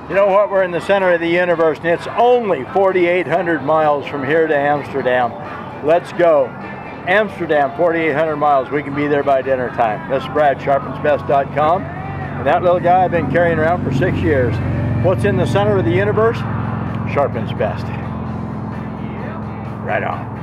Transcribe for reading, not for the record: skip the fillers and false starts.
You know what? We're in the center of the universe, and it's only 4,800 miles from here to Amsterdam. Let's go. Amsterdam, 4,800 miles. We can be there by dinner time. This is Brad, sharpensbest.com. And that little guy I've been carrying around for 6 years. What's in the center of the universe? Sharpens best. Right on.